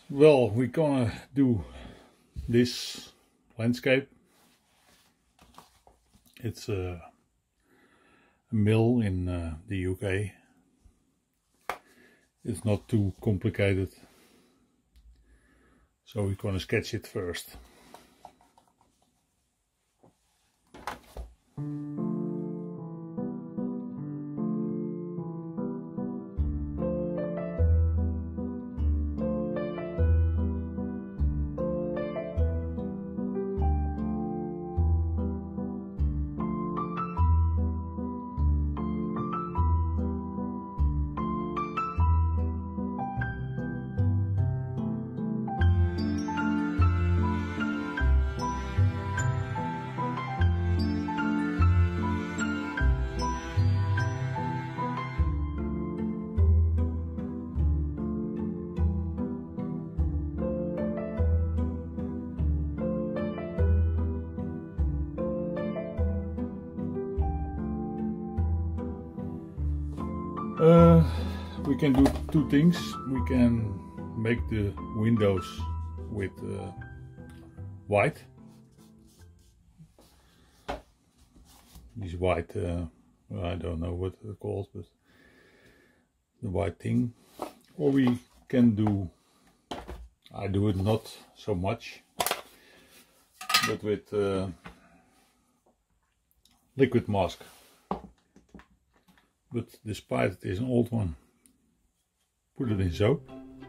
Well, we're gonna do this landscape. It's a mill in the UK. It's not too complicated, so we're gonna sketch it first. We can do two things. We can make the windows with white. These white, I don't know what they're called, but the white thing. Or we can do, I do it not so much, but with liquid mask. But despite it is an old one, put it in soap.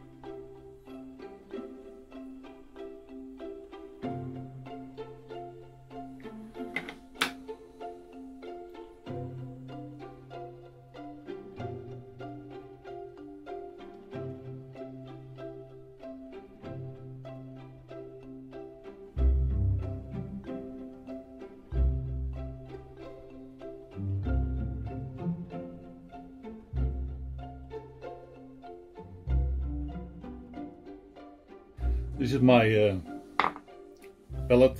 This is my palette.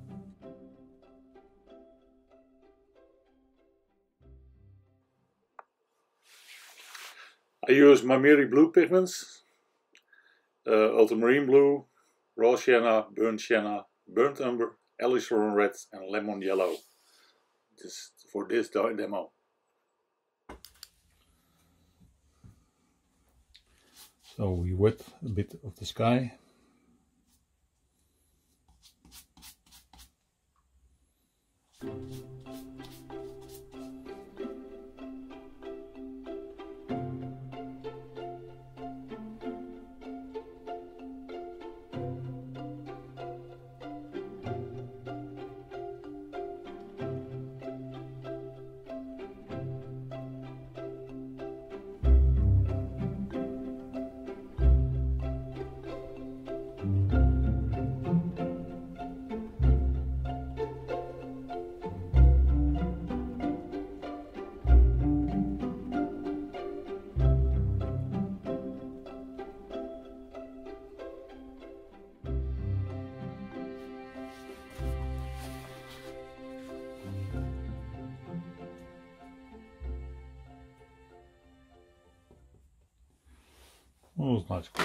I use Maimeriblu pigments, Ultramarine blue, raw sienna, burnt umber, Alizarin red and lemon yellow. For this demo. So we wet a bit of the sky. Oh, that's nice.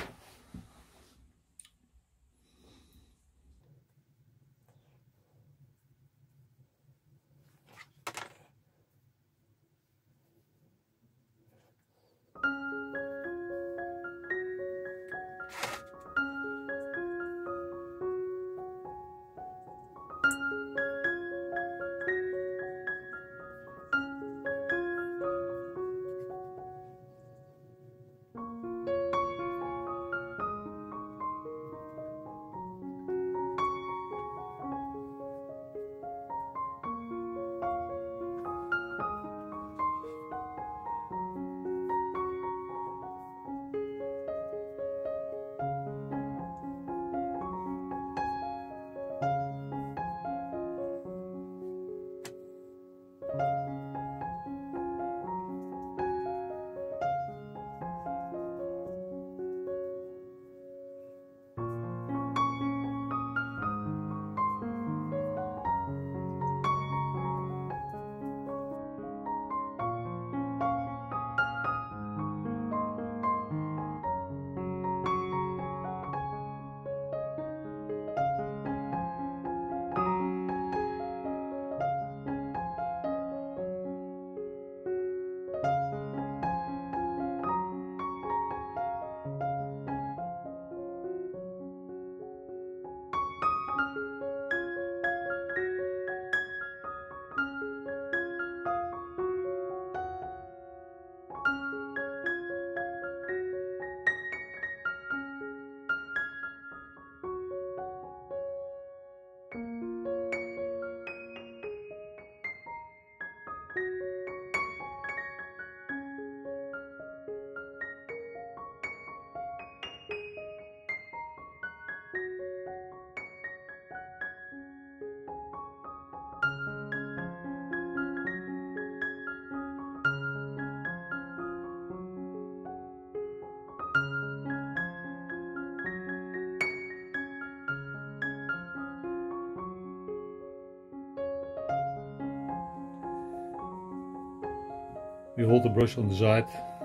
We hold the brush on the side.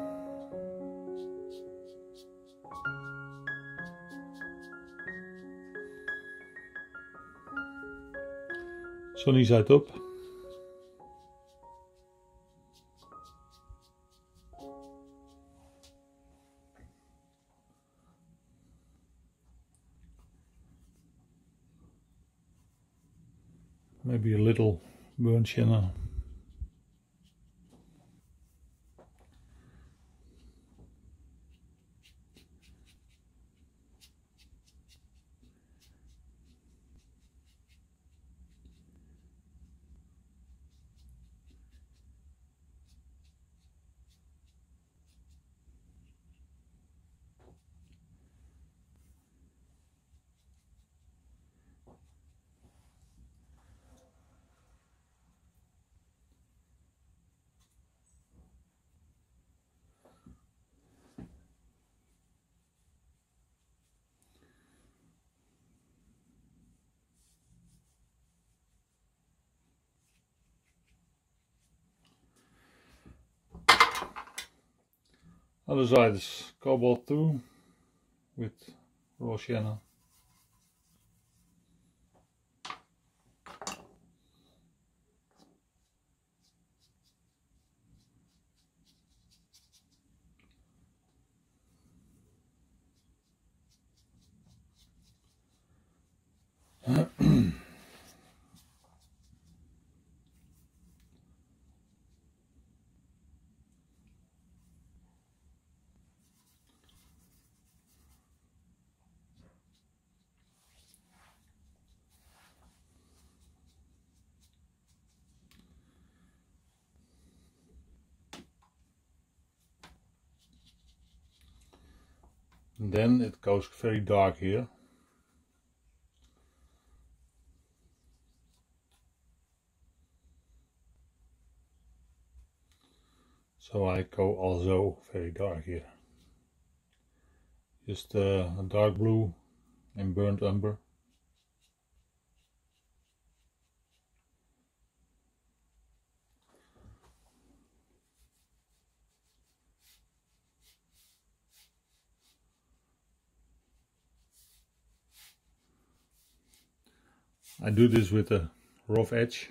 Sunny side up. Maybe a little burnt sienna. Other side is Cobalt Blue with raw sienna. And then it goes very dark here. So I go also very dark here. Just a dark blue and burnt umber. I do this with a rough edge.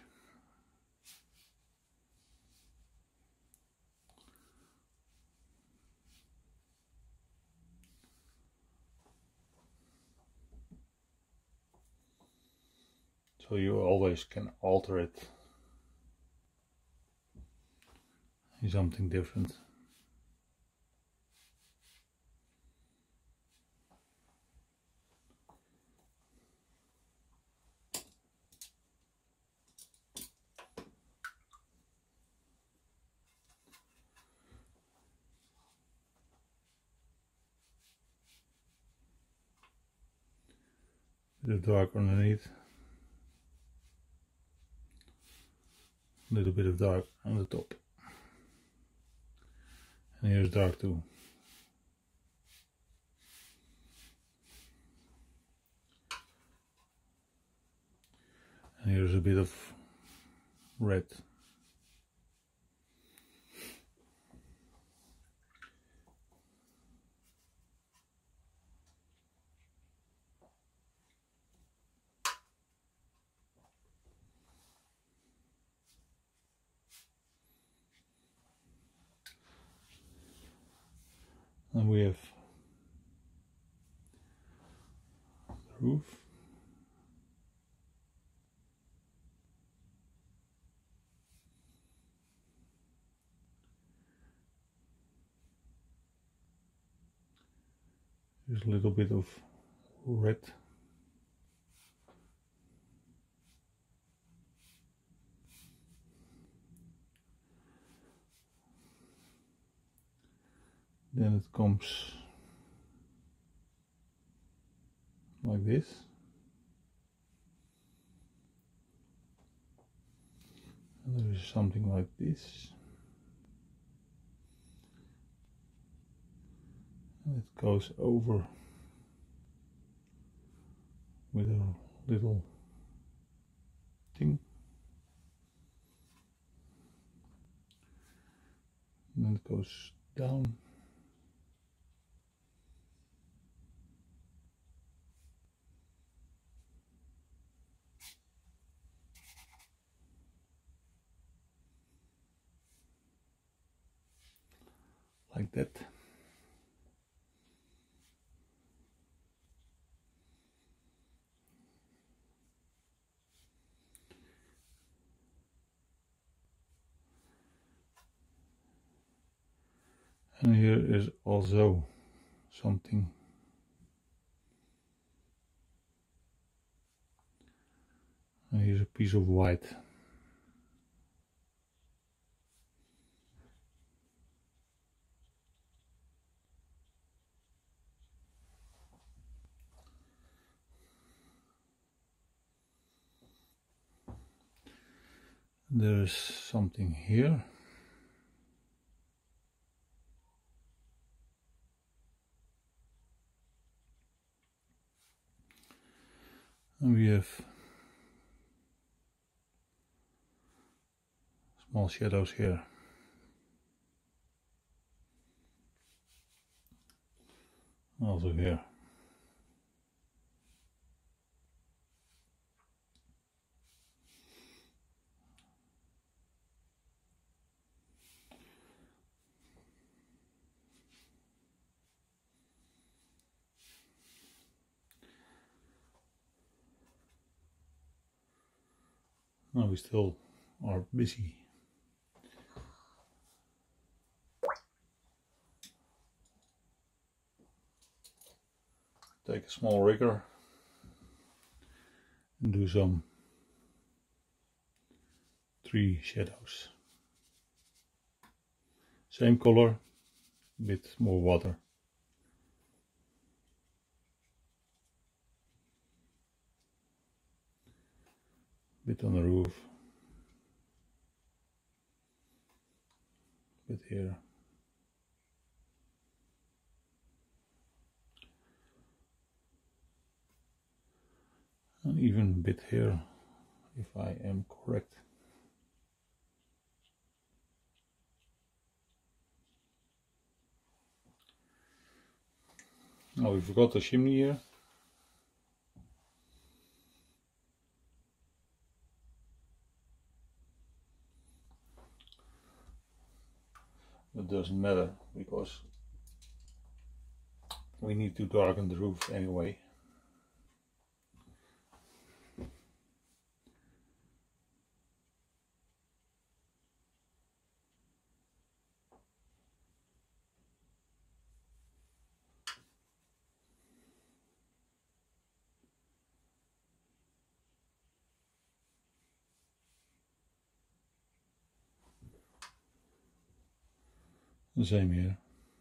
So you always can alter it in something different. Bit of dark underneath. A little bit of dark on the top. And here's dark too. And here's a bit of red. And we have the roof. There's a little bit of red. Then it comes like this. And there is something like this. And it goes over with a little thing. and then it goes down. Like that. And here is also something. And here's a piece of white. There's something here. And we have small shadows here. Also here. Now we still are busy. Take a small rigger and do some 3 shadows. Same color, bit more water. Bit on the roof. Bit here. And even a bit here, if I am correct. Now we forgot the chimney here. It doesn't matter because we need to darken the roof anyway. The same here.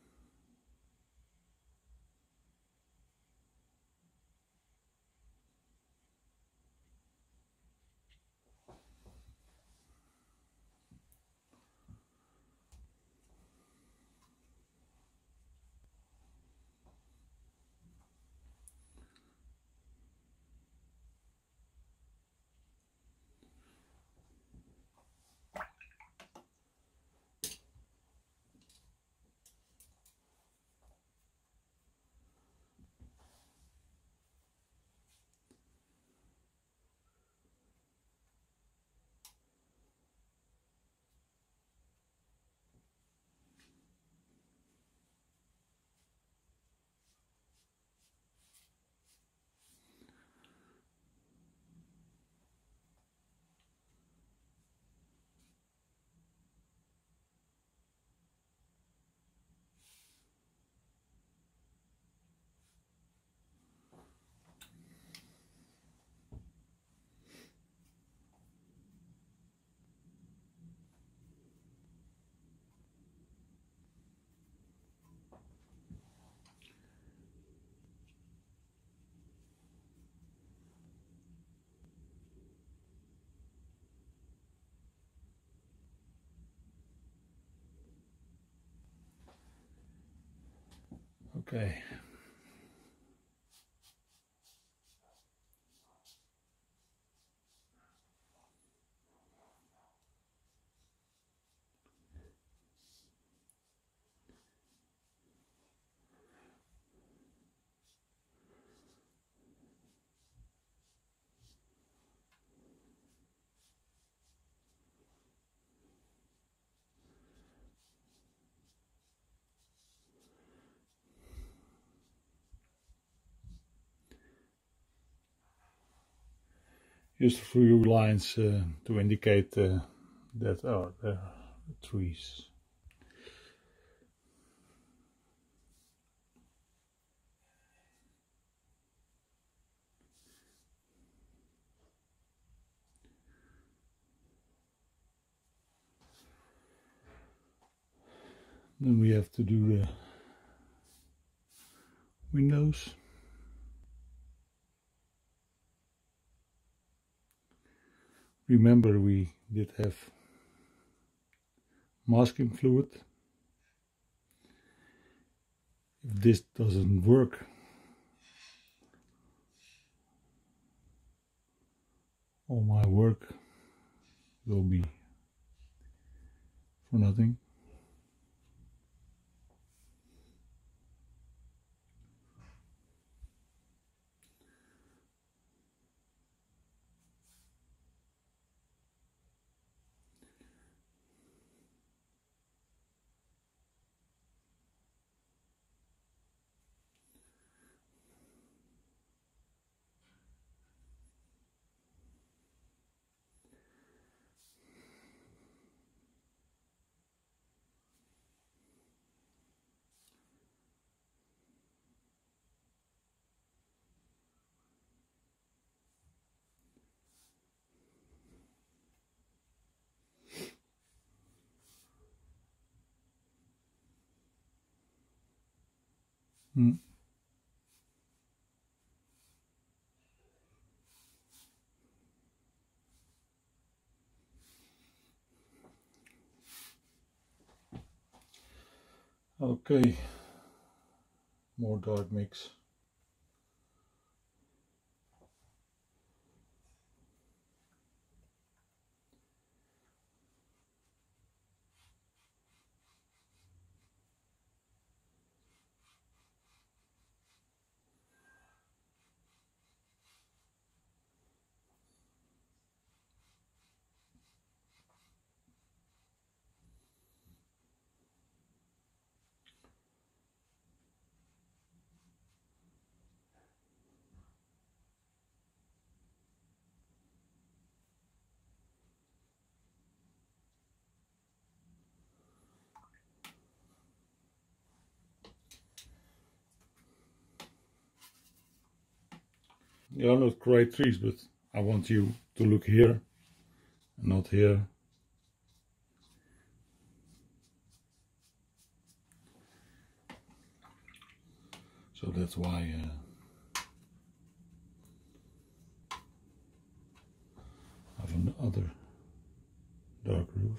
Okay. just a few lines to indicate that there are trees. Then we have to do the windows. Remember, we did have masking fluid. If this doesn't work, all my work will be for nothing. Okay, more dark mix. They are not great trees, but I want you to look here and not here. So that's why I have another dark roof.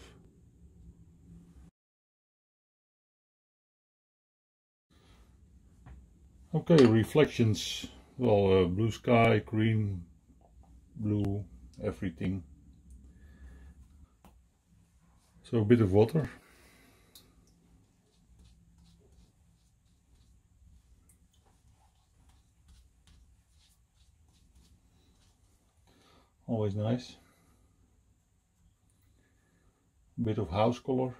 Okay, reflections. Well, blue sky, green, blue, everything. So a bit of water. Always nice. A bit of house color.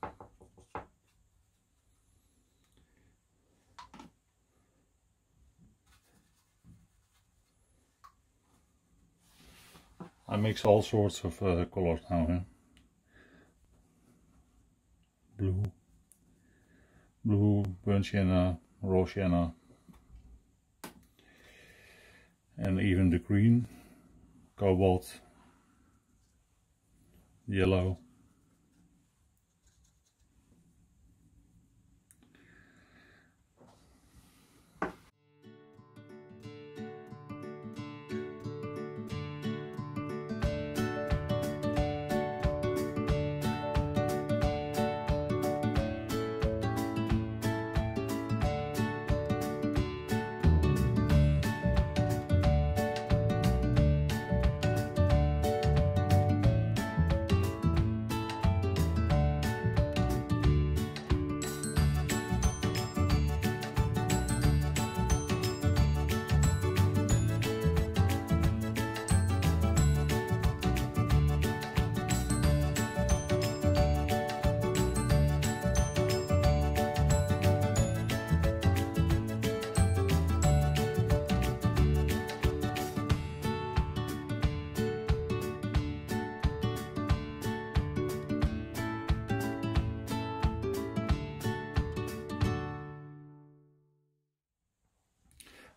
I mix all sorts of colors now. Blue, burnt sienna, raw sienna, and even the green, cobalt, yellow.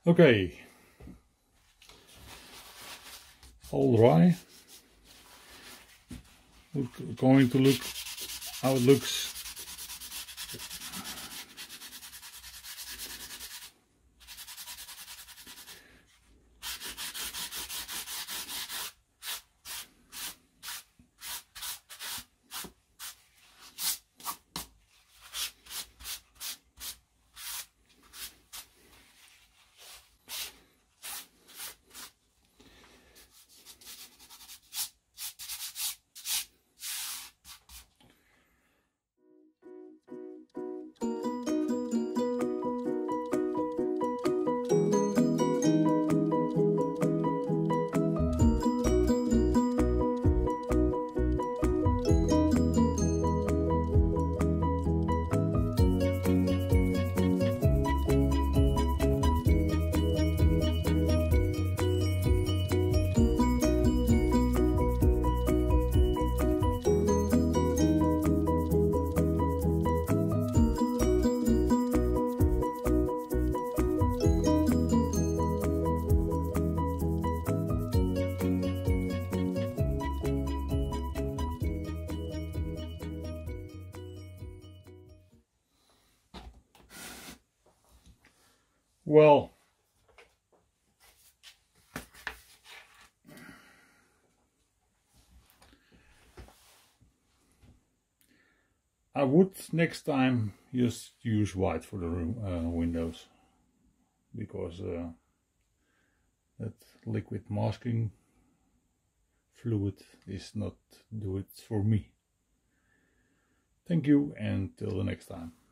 Okay, all dry. Going to look how it looks. Well, I would next time just use white for the room, windows, because that liquid masking fluid is not do it for me. Thank you, and till the next time.